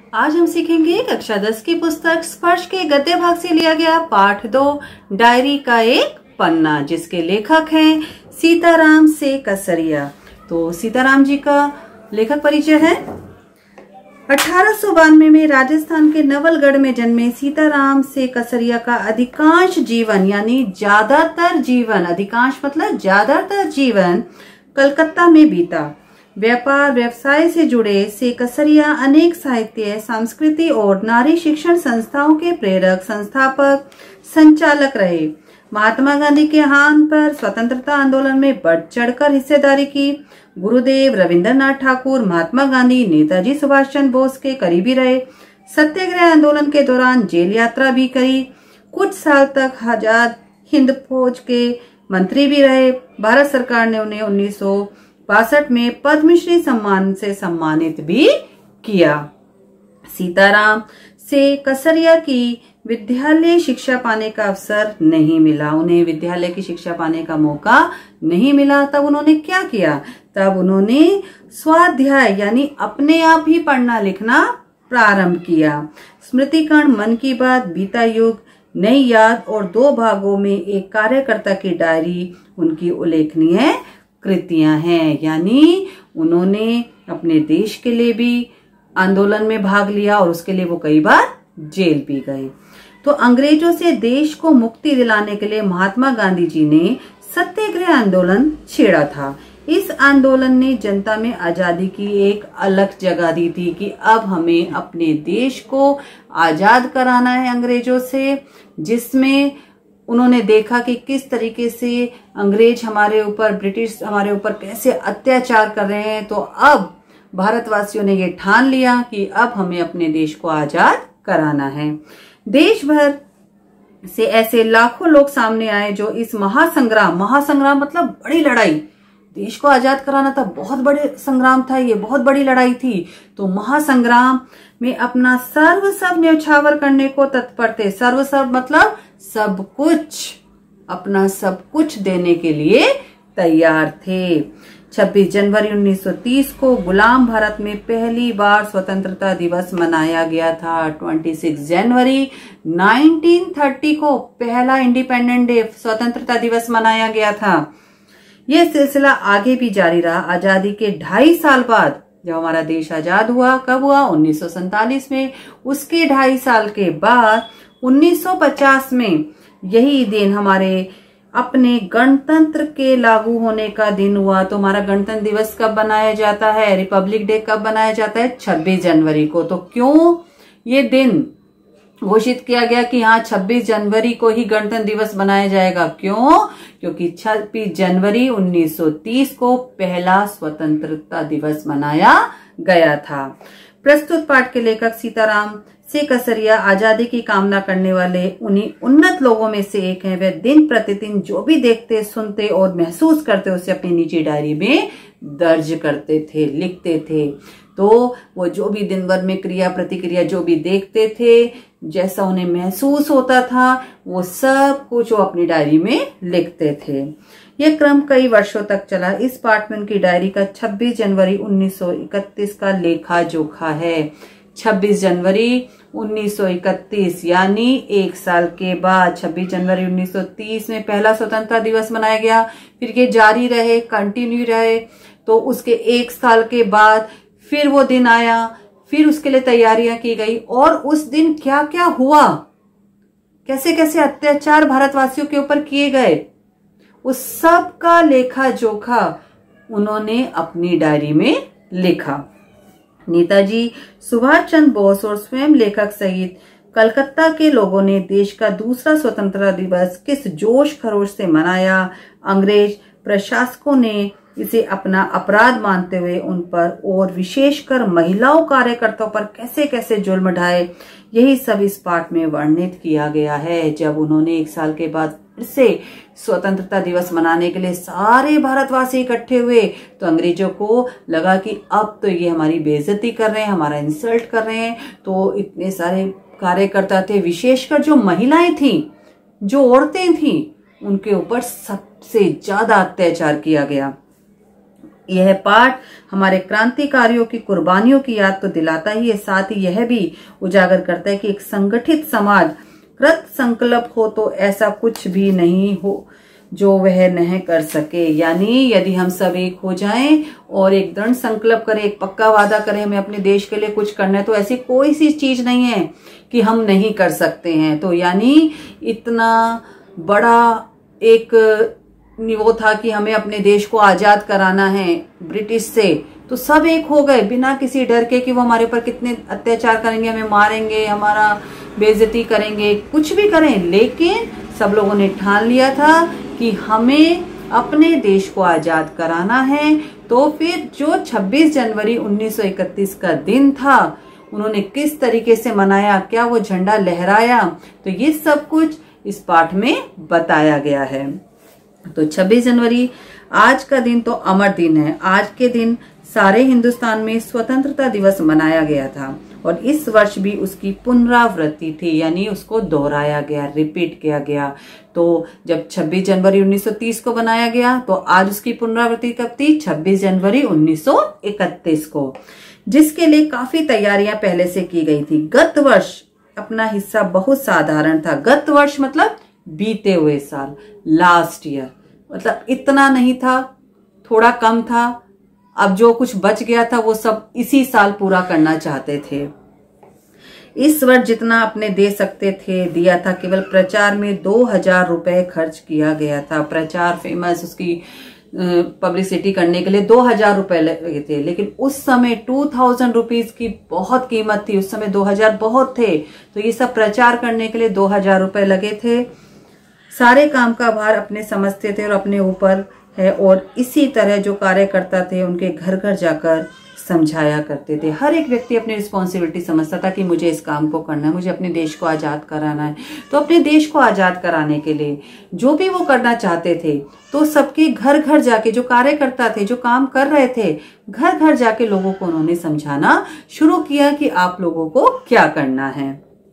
आज हम सीखेंगे कक्षा 10 की पुस्तक स्पर्श के गद्य भाग से लिया गया पाठ 2 डायरी का एक पन्ना, जिसके लेखक हैं सीताराम से कसरिया। तो सीताराम जी का लेखक परिचय है। 1892 में राजस्थान के नवलगढ़ में जन्मे सीताराम से कसरिया का अधिकांश जीवन यानी ज्यादातर जीवन, अधिकांश मतलब ज्यादातर जीवन कलकत्ता में बीता। व्यापार व्यवसाय से जुड़े से कसरिया अनेक साहित्य, संस्कृति और नारी शिक्षण संस्थाओं के प्रेरक, संस्थापक, संचालक रहे। महात्मा गांधी के आह्वान पर स्वतंत्रता आंदोलन में बढ़ चढ़कर हिस्सेदारी की। गुरुदेव रविंद्रनाथ ठाकुर, महात्मा गांधी, नेताजी सुभाष चंद्र बोस के करीबी रहे। सत्याग्रह आंदोलन के दौरान जेल यात्रा भी करी। कुछ साल तक आजाद हिंद फौज के मंत्री भी रहे। भारत सरकार ने उन्हें 1962 में पद्मश्री सम्मान से सम्मानित भी किया। सीताराम से कसरिया की विद्यालय शिक्षा पाने का अवसर नहीं मिला। उन्हें विद्यालय की शिक्षा पाने का मौका नहीं मिला। तब उन्होंने क्या किया? तब उन्होंने स्वाध्याय यानी अपने आप ही पढ़ना लिखना प्रारंभ किया। स्मृतिकण, मन की बात, बीता युग, नई याद और 2 भागों में एक कार्यकर्ता की डायरी उनकी उल्लेखनीय कृतियां हैं। यानी उन्होंने अपने देश के लिए भी आंदोलन में भाग लिया और उसके लिए वो कई बार जेल भी गए। तो अंग्रेजों से देश को मुक्ति दिलाने के लिए महात्मा गांधी जी ने सत्याग्रह आंदोलन छेड़ा था। इस आंदोलन ने जनता में आजादी की एक अलग जगह दी थी कि अब हमें अपने देश को आजाद कराना है अंग्रेजों से, जिसमें उन्होंने देखा कि किस तरीके से अंग्रेज हमारे ऊपर, ब्रिटिश हमारे ऊपर कैसे अत्याचार कर रहे हैं। तो अब भारतवासियों ने ये ठान लिया कि अब हमें अपने देश को आजाद कराना है। देश भर से ऐसे लाखों लोग सामने आए जो इस महासंग्राम मतलब बड़ी लड़ाई, देश को आजाद कराना था, बहुत बड़े संग्राम था, ये बहुत बड़ी लड़ाई थी। तो महासंग्राम में अपना सर्वस्व न्यौछावर करने को तत्पर थे। सर्वस्व मतलब सब कुछ, अपना सब कुछ देने के लिए तैयार थे। 26 जनवरी 1930 को गुलाम भारत में पहली बार स्वतंत्रता दिवस मनाया गया था। 26 जनवरी 1930 को पहला इंडिपेंडेंट डे, स्वतंत्रता दिवस मनाया गया था। यह सिलसिला आगे भी जारी रहा। आजादी के 2.5 साल बाद जब हमारा देश आजाद हुआ, कब हुआ? 1947 में। उसके 2.5 साल के बाद 1950 में यही दिन हमारे अपने गणतंत्र के लागू होने का दिन हुआ। तो हमारा गणतंत्र दिवस कब बनाया जाता है? रिपब्लिक डे कब बनाया जाता है? 26 जनवरी को। तो क्यों ये दिन घोषित किया गया कि हाँ 26 जनवरी को ही गणतंत्र दिवस मनाया जाएगा? क्यों? क्योंकि 26 जनवरी 1930 को पहला स्वतंत्रता दिवस मनाया गया था। प्रस्तुत पाठ के लेखक सीताराम से कसरिया आजादी की कामना करने वाले उन्हीं उन्नत लोगों में से एक हैं। वे दिन प्रतिदिन जो भी देखते, सुनते और महसूस करते उसे अपनी निजी डायरी में दर्ज करते थे, लिखते थे। तो वो जो भी दिन भर में क्रिया प्रतिक्रिया जो भी देखते थे, जैसा उन्हें महसूस होता था, वो सब कुछ वो अपनी डायरी में लिखते थे। यह क्रम कई वर्षों तक चला। इस पाठ में उनकी डायरी का 26 जनवरी 1931 का लेखा जोखा है। 26 जनवरी 1931 यानी 1 साल के बाद 26 जनवरी 1930 में पहला स्वतंत्रता दिवस मनाया गया। फिर ये जारी रहे, कंटिन्यू रहे। तो उसके 1 साल के बाद फिर वो दिन आया, फिर उसके लिए तैयारियां की गई। और उस दिन क्या क्या हुआ, कैसे कैसे अत्याचार भारतवासियों के ऊपर किए गए, उस सब का लेखा जोखा उन्होंने अपनी डायरी में लिखा। नेताजी सुभाष चंद्र बोस और स्वयं लेखक सहित कलकत्ता के लोगों ने देश का दूसरा स्वतंत्रता दिवस किस जोश खरोश से मनाया। अंग्रेज प्रशासकों ने इसे अपना अपराध मानते हुए उन पर और विशेषकर महिलाओं कार्यकर्ताओं पर कैसे कैसे जुल्म ढाए, यही सब इस पाठ में वर्णित किया गया है। जब उन्होंने 1 साल के बाद फिर से स्वतंत्रता दिवस मनाने के लिए सारे भारतवासी इकट्ठे हुए, तो अंग्रेजों को लगा कि अब तो ये हमारी बेइज्जती कर रहे हैं, हमारा इंसल्ट कर रहे हैं। तो इतने सारे कार्यकर्ता थे, विशेषकर जो महिलाएं थी, जो औरतें थी, उनके ऊपर सबसे ज्यादा अत्याचार किया गया। यह पाठ हमारे क्रांतिकारियों की कुर्बानियों की याद तो दिलाता ही है, साथ ही यह भी उजागर करता है कि एक संगठित समाज कृत संकल्प हो तो ऐसा कुछ भी नहीं हो जो वह नहीं कर सके। यानी यदि हम सब एक हो जाएं और एक दृढ़ संकल्प करें, एक पक्का वादा करें हमें अपने देश के लिए कुछ करना है, तो ऐसी कोई सी चीज नहीं है कि हम नहीं कर सकते हैं। तो यानी इतना बड़ा एक वो था कि हमें अपने देश को आजाद कराना है ब्रिटिश से, तो सब एक हो गए बिना किसी डर के कि वो हमारे ऊपर कितने अत्याचार करेंगे, हमें मारेंगे, हमारा बेइज्जती करेंगे, कुछ भी करें, लेकिन सब लोगों ने ठान लिया था कि हमें अपने देश को आजाद कराना है। तो फिर जो 26 जनवरी 1931 का दिन था, उन्होंने किस तरीके से मनाया, क्या वो झंडा लहराया, तो ये सब कुछ इस पाठ में बताया गया है। तो 26 जनवरी आज का दिन तो अमर दिन है। आज के दिन सारे हिंदुस्तान में स्वतंत्रता दिवस मनाया गया था और इस वर्ष भी उसकी पुनरावृत्ति थी, यानी उसको दोहराया गया, रिपीट किया गया। तो जब 26 जनवरी 1930 को बनाया गया तो आज उसकी पुनरावृत्ति कब थी? 26 जनवरी 1931 को, जिसके लिए काफी तैयारियां पहले से की गई थी। गत वर्ष अपना हिस्सा बहुत साधारण था। गत वर्ष मतलब बीते हुए साल, लास्ट ईयर, मतलब इतना नहीं था, थोड़ा कम था। अब जो कुछ बच गया था वो सब इसी साल पूरा करना चाहते थे। इस वर्ष जितना अपने दे सकते थे दिया था। केवल प्रचार में 2000 रुपए खर्च किया गया था। प्रचार फेमस, उसकी पब्लिसिटी करने के लिए 2000 रुपए लगे थे, लेकिन उस समय 2000 रुपीज की बहुत कीमत थी। उस समय 2000 बहुत थे, तो ये सब प्रचार करने के लिए 2000 रुपए लगे थे। सारे काम का भार अपने समझते थे और अपने ऊपर है, और इसी तरह जो कार्यकर्ता थे उनके घर घर जाकर समझाया करते थे। हर एक व्यक्ति अपनी रिस्पॉन्सिबिलिटी समझता था कि मुझे इस काम को करना है, मुझे अपने देश को आजाद कराना है। तो अपने देश को आजाद कराने के लिए जो भी वो करना चाहते थे, तो सबके घर घर जाके, जो कार्यकर्ता थे, जो काम कर रहे थे, घर घर जाके लोगों को उन्होंने समझाना शुरू किया कि आप लोगों को क्या करना है।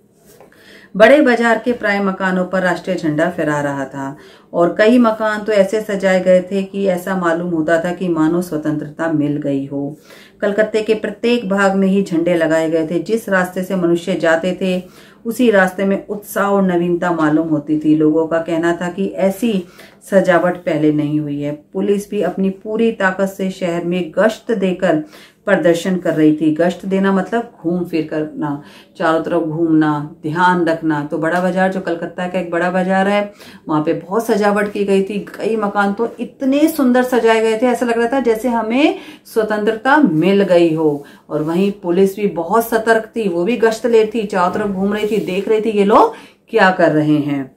बड़े बाजार के प्राय मकानों पर राष्ट्रीय झंडा फहरा रहा था और कई मकान तो ऐसे सजाए गए थे कि ऐसा मालूम होता था कि मानो स्वतंत्रता मिल गई हो। कलकत्ते के प्रत्येक भाग में ही झंडे लगाए गए थे। जिस रास्ते से मनुष्य जाते थे उसी रास्ते में उत्साह और नवीनता मालूम होती थी। लोगों का कहना था कि ऐसी सजावट पहले नहीं हुई है। पुलिस भी अपनी पूरी ताकत से शहर में गश्त देकर प्रदर्शन कर रही थी। गश्त देना मतलब घूम फिर करना, चारों तरफ घूमना, ध्यान रखना। तो बड़ा बाजार, जो कलकत्ता का एक बड़ा बाजार है, वहां पे बहुत सजावट की गई थी। कई मकान तो इतने सुंदर सजाए गए थे, ऐसा लग रहा था जैसे हमें स्वतंत्रता मिल गई हो। और वहीं पुलिस भी बहुत सतर्क थी, वो भी गश्त ले थी, चारों तरफ घूम रही थी, देख रही थी ये लोग क्या कर रहे हैं।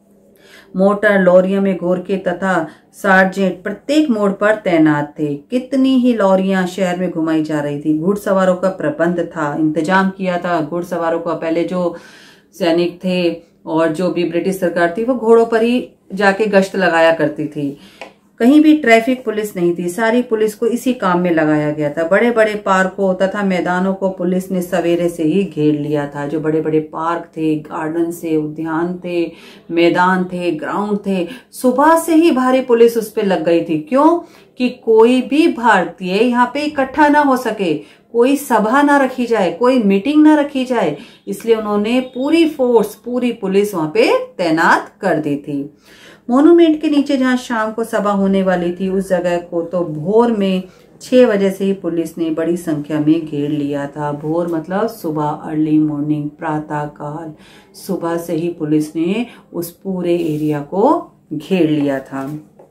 मोटर लॉरियों में गोरखे तथा सार्जेंट प्रत्येक मोड़ पर तैनात थे। कितनी ही लॉरियां शहर में घुमाई जा रही थी। घुड़सवारों का प्रबंध था, इंतजाम किया था घुड़सवारों का। पहले जो सैनिक थे और जो भी ब्रिटिश सरकार थी वो घोड़ों पर ही जाके गश्त लगाया करती थी। कहीं भी ट्रैफिक पुलिस नहीं थी, सारी पुलिस को इसी काम में लगाया गया था। बड़े बड़े पार्कों तथा मैदानों को पुलिस ने सवेरे से ही घेर लिया था। जो बड़े बड़े पार्क थे, गार्डन से, उद्यान थे, मैदान थे, ग्राउंड थे, सुबह से ही भारी पुलिस उस पर लग गई थी। क्यों? कि कोई भी भारतीय यहाँ पे इकट्ठा ना हो सके, कोई सभा ना रखी जाए, कोई मीटिंग ना रखी जाए, इसलिए उन्होंने पूरी फोर्स, पूरी पुलिस वहां पे तैनात कर दी थी। मोन्यूमेंट के नीचे जहां शाम को सभा होने वाली थी, उस जगह को तो भोर में 6 बजे से ही पुलिस ने बड़ी संख्या में घेर लिया था। भोर मतलब सुबह, अर्ली मॉर्निंग, प्रातः काल, सुबह से ही पुलिस ने उस पूरे एरिया को घेर लिया था।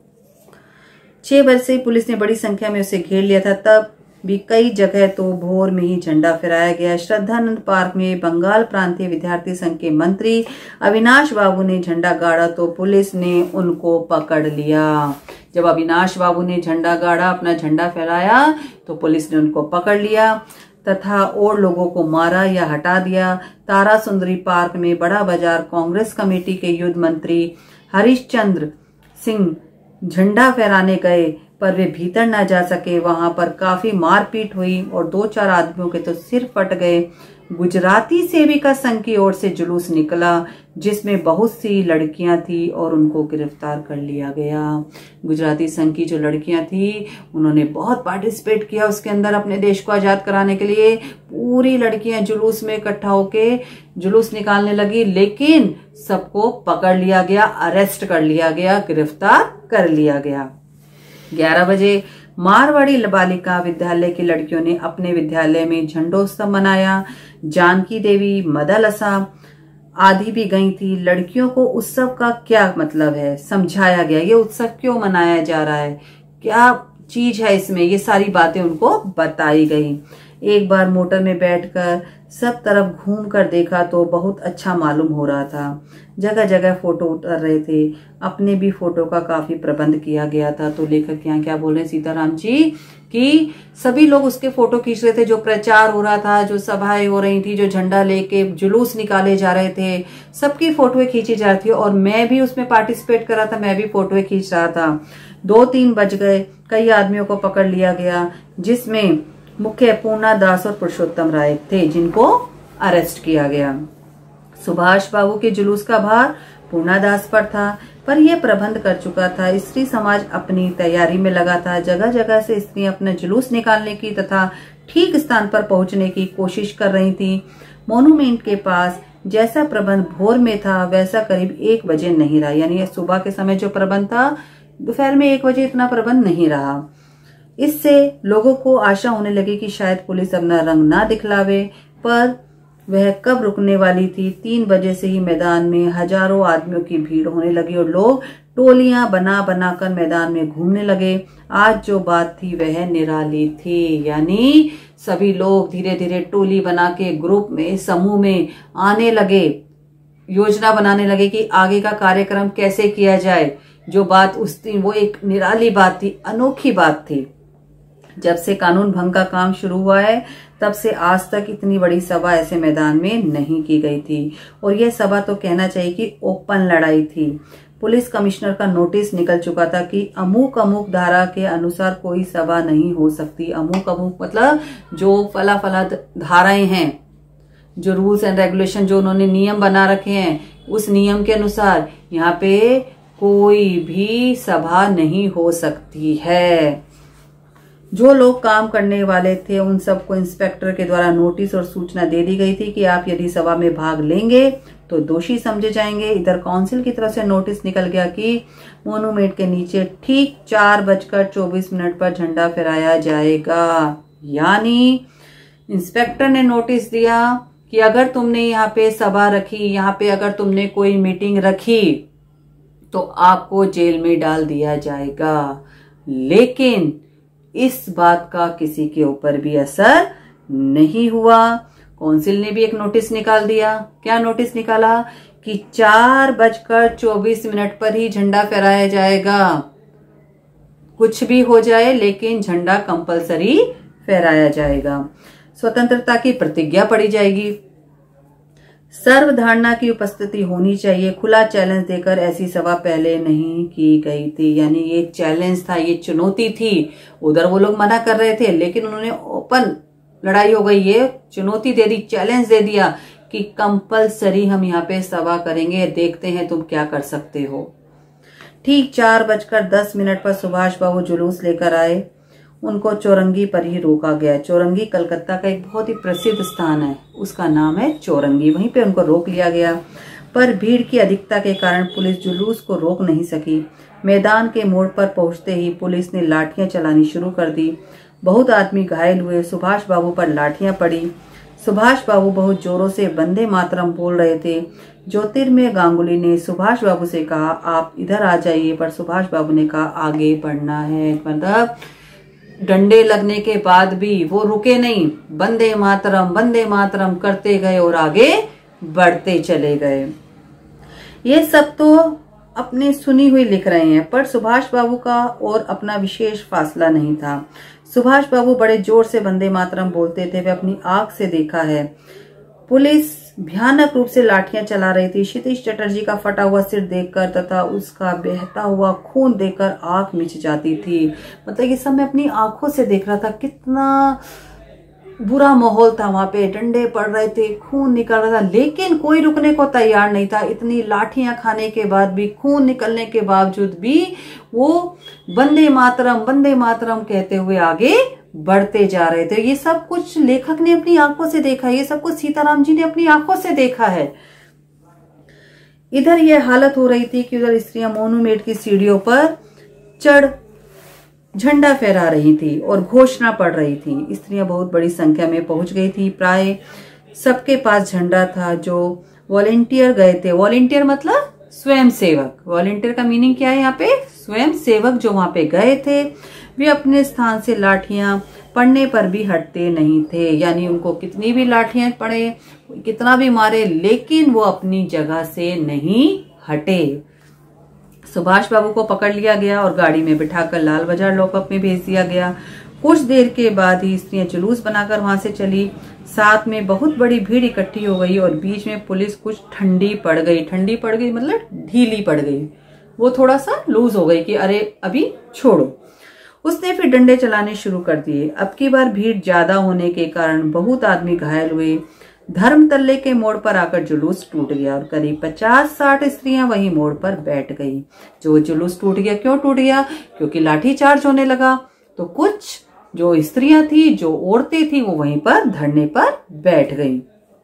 6 बजे से पुलिस ने बड़ी संख्या में उसे घेर लिया था। तब भी कई जगह तो भोर में ही झंडा फहराया गया। श्रद्धानंद पार्क में बंगाल प्रांतीय विद्यार्थी संघ के मंत्री अविनाश बाबू ने झंडा गाड़ा तो पुलिस ने उनको पकड़ लिया। जब अविनाश बाबू ने झंडा गाड़ा, अपना झंडा फहराया, तो पुलिस ने उनको पकड़ लिया तथा और लोगों को मारा या हटा दिया। तारा सुंदरी पार्क में बड़ा बाजार कांग्रेस कमेटी के युद्ध मंत्री हरिश्चंद्र सिंह झंडा फहराने गए, पर वे भीतर न जा सके। वहां पर काफी मारपीट हुई और 2-4 आदमियों के तो सिर फट गए। गुजराती सेविका संघ की ओर से जुलूस निकला जिसमें बहुत सी लड़कियां थी और उनको गिरफ्तार कर लिया गया। गुजराती संघ की जो लड़कियां थी उन्होंने बहुत पार्टिसिपेट किया उसके अंदर अपने देश को आजाद कराने के लिए। पूरी लड़कियां जुलूस में इकट्ठा होके जुलूस निकालने लगी, लेकिन सबको पकड़ लिया गया, अरेस्ट कर लिया गया, गिरफ्तार कर लिया गया। 11 बजे मारवाड़ी बालिका विद्यालय की लड़कियों ने अपने विद्यालय में झंडोत्सव मनाया। जानकी देवी, मदालसा आदि भी गई थी। लड़कियों को उत्सव का क्या मतलब है समझाया गया, ये उत्सव क्यों मनाया जा रहा है, क्या चीज है इसमें, ये सारी बातें उनको बताई गई। एक बार मोटर में बैठकर सब तरफ घूम कर देखा तो बहुत अच्छा मालूम हो रहा था। जगह जगह फोटो उतर रहे थे, अपने भी फोटो का काफी प्रबंध किया गया था। तो लेखक यहाँ क्या बोल रहे हैं सीताराम जी कि सभी लोग उसके फोटो खींच रहे थे, जो प्रचार हो रहा था, जो सभाएं हो रही थी, जो झंडा लेके जुलूस निकाले जा रहे थे, सबकी फोटोएं खींची जा रही थी और मैं भी उसमें पार्टिसिपेट कर रहा था, मैं भी फोटोएं खींच रहा था। 2-3 बज गए, कई आदमियों को पकड़ लिया गया जिसमें मुख्य पूर्णा दास और पुरुषोत्तम राय थे जिनको अरेस्ट किया गया। सुभाष बाबू के जुलूस का भार पूर्णा दास पर था, पर यह प्रबंध कर चुका था। स्त्री समाज अपनी तैयारी में लगा था। जगह जगह से स्त्रियां अपना जुलूस निकालने की तथा ठीक स्थान पर पहुंचने की कोशिश कर रही थी। मोन्यूमेंट के पास जैसा प्रबंध भोर में था वैसा करीब 1 बजे नहीं रहा, यानी सुबह के समय जो प्रबंध था दोपहर में 1 बजे इतना प्रबंध नहीं रहा। इससे लोगों को आशा होने लगी कि शायद पुलिस अपना रंग ना दिखलावे, पर वह कब रुकने वाली थी। 3 बजे से ही मैदान में हजारों आदमियों की भीड़ होने लगी और लोग टोलियां बना बनाकर मैदान में घूमने लगे। आज जो बात थी वह निराली थी, यानी सभी लोग धीरे धीरे टोली बना के ग्रुप में, समूह में आने लगे, योजना बनाने लगे कि आगे का कार्यक्रम कैसे किया जाए। जो बात उस दिन वो एक निराली बात थी, अनोखी बात थी। जब से कानून भंग का काम शुरू हुआ है तब से आज तक इतनी बड़ी सभा ऐसे मैदान में नहीं की गई थी। और यह सभा तो कहना चाहिए कि ओपन लड़ाई थी। पुलिस कमिश्नर का नोटिस निकल चुका था कि अमुक अमुक धारा के अनुसार कोई सभा नहीं हो सकती। अमुक अमुक मतलब जो फला फला धाराएं हैं, जो रूल्स एंड रेगुलेशन जो उन्होंने नियम बना रखे हैं, उस नियम के अनुसार यहाँ पे कोई भी सभा नहीं हो सकती है। जो लोग काम करने वाले थे उन सबको इंस्पेक्टर के द्वारा नोटिस और सूचना दे दी गई थी कि आप यदि सभा में भाग लेंगे तो दोषी समझे जाएंगे। इधर काउंसिल की तरफ से नोटिस निकल गया कि मोन्यूमेंट के नीचे ठीक 4:24 पर झंडा फहराया जाएगा। यानी इंस्पेक्टर ने नोटिस दिया कि अगर तुमने यहाँ पे सभा रखी, यहाँ पे अगर तुमने कोई मीटिंग रखी तो आपको जेल में डाल दिया जाएगा। लेकिन इस बात का किसी के ऊपर भी असर नहीं हुआ। काउंसिल ने भी एक नोटिस निकाल दिया। क्या नोटिस निकाला कि 4:24 पर ही झंडा फहराया जाएगा। कुछ भी हो जाए लेकिन झंडा कंपलसरी फहराया जाएगा। स्वतंत्रता की प्रतिज्ञा पड़ी जाएगी। सर्वधारणा की उपस्थिति होनी चाहिए। खुला चैलेंज देकर ऐसी सभा पहले नहीं की गई थी। यानी ये चैलेंज था, ये चुनौती थी। उधर वो लोग मना कर रहे थे लेकिन उन्होंने ओपन लड़ाई हो गई, ये चुनौती दे दी, चैलेंज दे दिया कि कंपलसरी हम यहाँ पे सभा करेंगे, देखते हैं तुम क्या कर सकते हो। ठीक 4:10 पर सुभाष बाबू जुलूस लेकर आए। उनको चौरंगी पर ही रोका गया। चौरंगी कलकत्ता का एक बहुत ही प्रसिद्ध स्थान है, उसका नाम है चौरंगी। वहीं पे उनको रोक लिया गया, पर भीड़ की अधिकता के कारण पुलिस जुलूस को रोक नहीं सकी। मैदान के मोड़ पर पहुंचते ही पुलिस ने लाठियां चलानी शुरू कर दी। बहुत आदमी घायल हुए। सुभाष बाबू पर लाठियां पड़ी। सुभाष बाबू बहुत जोरों से वंदे मातरम बोल रहे थे। ज्योतिर्मय गांगुली ने सुभाष बाबू से कहा आप इधर आ जाइए, पर सुभाष बाबू ने कहा आगे बढ़ना है। मतलब डंडे लगने के बाद भी वो रुके नहीं, वंदे मातरम करते गए और आगे बढ़ते चले गए। ये सब तो अपने सुनी हुई लिख रहे हैं, पर सुभाष बाबू का और अपना विशेष फासला नहीं था। सुभाष बाबू बड़े जोर से वंदे मातरम बोलते थे, वे अपनी आंख से देखा है। पुलिस भयानक रूप से लाठियां चला रही थी। क्षितिज चटर्जी का फटा हुआ सिर देखकर तथा उसका बहता हुआ खून देखकर आंख मिच जाती थी। मतलब ये सब मैं अपनी आंखों से देख रहा था, कितना बुरा माहौल था वहां पे। डंडे पड़ रहे थे, खून निकल रहा था, लेकिन कोई रुकने को तैयार नहीं था। इतनी लाठियां खाने के बाद भी, खून निकलने के बावजूद भी वो वंदे मातरम कहते हुए आगे बढ़ते जा रहे थे। ये सब कुछ लेखक ने अपनी आंखों से देखा, ये सब कुछ सीताराम जी ने अपनी आंखों से देखा है। इधर यह हालत हो रही थी कि उधर स्त्रियां मोनूमेंट की सीढ़ियों पर चढ़ झंडा फहरा रही थी और घोषणा पढ़ रही थी। स्त्रियां बहुत बड़ी संख्या में पहुंच गई थी। प्राय सबके पास झंडा था। जो वॉलेंटियर गए थे, वॉलेंटियर मतलब स्वयं सेवक, वॉलेंटियर का मीनिंग क्या है यहाँ पे, स्वयं सेवक जो वहां पे गए थे, वे अपने स्थान से लाठियां पड़ने पर भी हटते नहीं थे। यानी उनको कितनी भी लाठियां पड़े, कितना भी मारे, लेकिन वो अपनी जगह से नहीं हटे। सुभाष बाबू को पकड़ लिया गया और गाड़ी में बिठाकर लाल बाजार लॉकअप में भेज दिया गया। कुछ देर के बाद ही स्त्रियां जुलूस बनाकर वहां से चली। साथ में बहुत बड़ी भीड़ इकट्ठी हो गई और बीच में पुलिस कुछ ठंडी पड़ गई मतलब ढीली पड़ गई। वो थोड़ा सा लूज हो गई कि अरे अभी छोड़ो। उसने फिर डंडे चलाने शुरू कर दिए। अब की बार भीड़ ज्यादा होने के कारण बहुत आदमी घायल हुए। धर्मतल्ले के मोड़ पर आकर जुलूस टूट गया और करीब 50-60 स्त्रियां वहीं मोड़ पर बैठ गई। जो जुलूस टूट गया, क्यों टूट गया? क्योंकि लाठीचार्ज होने लगा। तो कुछ जो स्त्रियां थी, जो औरतें थी, वो वहीं पर धरने पर बैठ गई।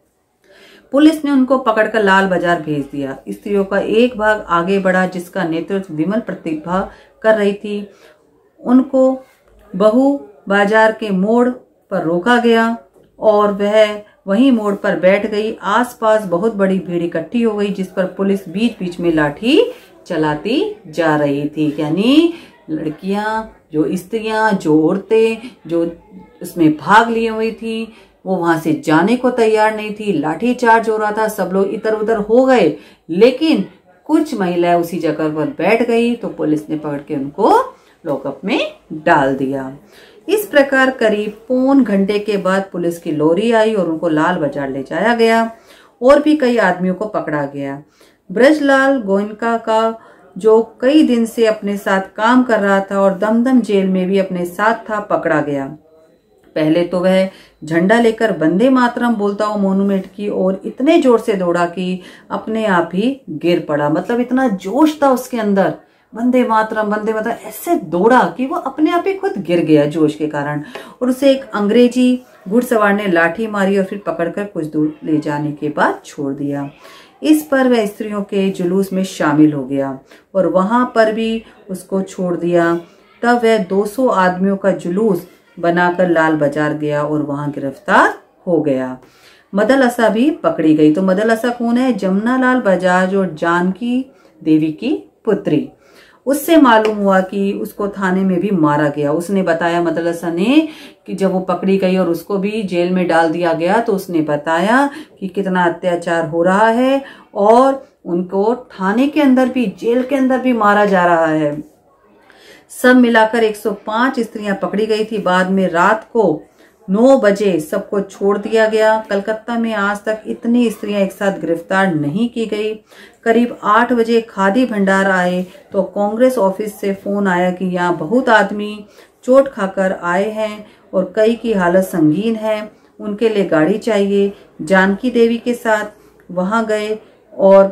पुलिस ने उनको पकड़कर लाल बाजार भेज दिया। स्त्रियों का एक भाग आगे बढ़ा, जिसका नेतृत्व विमल प्रतिभा कर रही थी। उनको बहु बाजार के मोड़ पर रोका गया और वह वहीं मोड़ पर बैठ गई। आसपास बहुत बड़ी भीड़ इकट्ठी हो गई, जिस पर पुलिस बीच बीच में लाठी चलाती जा रही थी। यानी लड़कियां, जो स्त्रियां, जो औरतें जो उसमें भाग लिए हुई थी, वो वहां से जाने को तैयार नहीं थी। लाठी चार्ज हो रहा था, सब लोग इधर उधर हो गए, लेकिन कुछ महिलाएं उसी जगह पर बैठ गई तो पुलिस ने पकड़ के उनको लॉकअप में डाल दिया। इस प्रकार करीब पौन घंटे के बाद पुलिस की लॉरी आई और उनको लाल बाजार ले जाया गया। और भी कई आदमियों को पकड़ा गया। ब्रजलाल गोयनका का, जो कई दिन से अपने साथ काम कर रहा था और दमदम जेल में भी अपने साथ था, पकड़ा गया। पहले तो वह झंडा लेकर वंदे मातरम बोलता हुआ मोनूमेंट की ओर इतने जोर से दौड़ा कि अपने आप ही गिर पड़ा। मतलब इतना जोश था उसके अंदर, वंदे मातरम ऐसे दौड़ा कि वो अपने आप ही खुद गिर गया जोश के कारण। और उसे एक अंग्रेजी घुड़सवार ने लाठी मारी और फिर पकड़कर कुछ दूर ले जाने के बाद छोड़ दिया। इस पर वह स्त्रियों के जुलूस में शामिल हो गया और वहां पर भी उसको छोड़ दिया। तब वह 200 आदमियों का जुलूस बनाकर लाल बाजार गया और वहां गिरफ्तार हो गया। मदलसा भी पकड़ी गई। तो मदलसा कौन है? जमुना लाल बजाज और जानकी देवी की पुत्री। उससे मालूम हुआ कि उसको थाने में भी मारा गया। उसने बताया, मदलसा ने, कि जब वो पकड़ी गई और उसको भी जेल में डाल दिया गया तो उसने बताया कि कितना अत्याचार हो रहा है और उनको थाने के अंदर भी, जेल के अंदर भी मारा जा रहा है। सब मिलाकर 105 स्त्रियां पकड़ी गई थी। बाद में रात को 9 बजे सबको छोड़ दिया गया। कलकत्ता में आज तक इतनी स्त्रियां एक साथ गिरफ्तार नहीं की गई। करीब 8 बजे खादी भंडार आए तो कांग्रेस ऑफिस से फोन आया कि यहाँ बहुत आदमी चोट खाकर आए हैं और कई की हालत संगीन है, उनके लिए गाड़ी चाहिए। जानकी देवी के साथ वहां गए और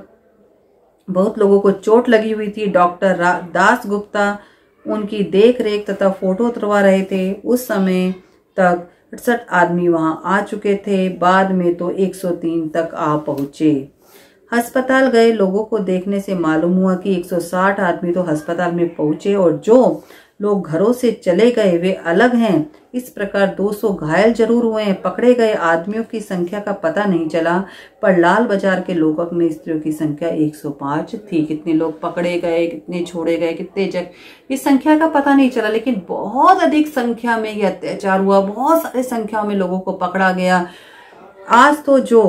बहुत लोगों को चोट लगी हुई थी। डॉक्टर दास गुप्ता उनकी देख रेख तथा फोटो उतरवा रहे थे। उस समय तक 68 आदमी वहां आ चुके थे। बाद में तो 103 तक आ पहुंचे। अस्पताल गए लोगों को देखने से मालूम हुआ कि 160 आदमी तो अस्पताल में पहुंचे और जो लोग घरों से चले गए वे अलग हैं। इस प्रकार 200 घायल जरूर हुए हैं। पकड़े गए आदमियों की संख्या का पता नहीं चला, पर लाल बाजार के लोगों में स्त्रियों की संख्या 105 थी। कितने लोग पकड़े गए, कितने छोड़े गए, कितने इस संख्या का पता नहीं चला, लेकिन बहुत अधिक संख्या में यह अत्याचार हुआ। बहुत सारे संख्या में लोगों को पकड़ा गया। आज तो जो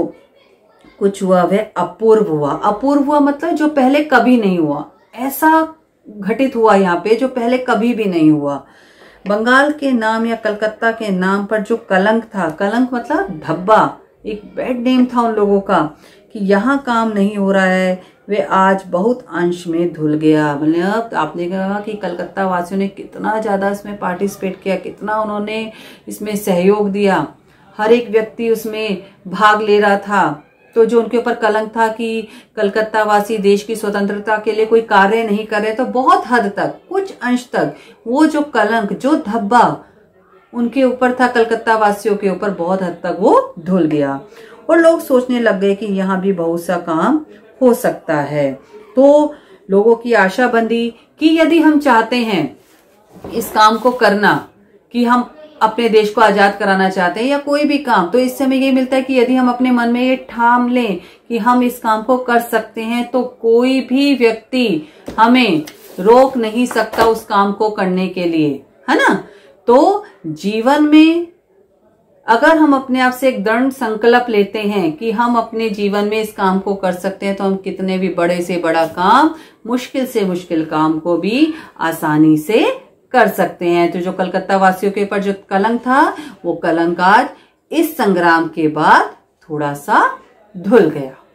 कुछ हुआ वह अपूर्व हुआ। अपूर्व हुआ मतलब जो पहले कभी नहीं हुआ, ऐसा घटित हुआ यहाँ पे जो पहले कभी भी नहीं हुआ। बंगाल के नाम या कलकत्ता के नाम पर जो कलंक था, कलंक मतलब धब्बा, एक बैड नेम था उन लोगों का कि यहाँ काम नहीं हो रहा है, वे आज बहुत अंश में धुल गया। मतलब आपने कहा कि कलकत्ता वासियों ने कितना ज्यादा इसमें पार्टिसिपेट किया, कितना उन्होंने इसमें सहयोग दिया, हर एक व्यक्ति उसमें भाग ले रहा था। तो जो उनके ऊपर कलंक था कि कलकत्ता वासी देश की स्वतंत्रता के लिए कोई कार्य नहीं कर रहे, तो बहुत हद तक, कुछ अंश तक वो जो कलंक, जो धब्बा उनके ऊपर था, कलकत्ता वासियों के ऊपर, बहुत हद तक वो धुल गया। और लोग सोचने लग गए कि यहाँ भी बहुत सा काम हो सकता है। तो लोगों की आशा बंधी कि यदि हम चाहते हैं इस काम को करना, कि हम अपने देश को आजाद कराना चाहते हैं या कोई भी काम, तो इससे हमें ये मिलता है कि यदि हम अपने मन में ये ठान लें कि हम इस काम को कर सकते हैं, तो कोई भी व्यक्ति हमें रोक नहीं सकता उस काम को करने के लिए, है ना। तो जीवन में अगर हम अपने आप से एक दृढ़ संकल्प लेते हैं कि हम अपने जीवन में इस काम को कर सकते हैं, तो हम कितने भी बड़े से बड़ा काम, मुश्किल से मुश्किल काम को भी आसानी से कर सकते हैं। तो जो कलकत्ता वासियों के ऊपर जो कलंक था, वो कलंक आज इस संग्राम के बाद थोड़ा सा धुल गया।